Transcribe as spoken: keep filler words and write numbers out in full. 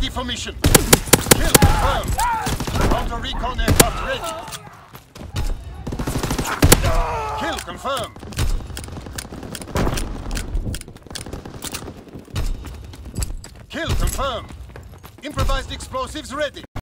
ready for mission. Kill confirmed. Counter recon aircraft ready. Kill confirmed. Kill confirmed. Improvised explosives ready.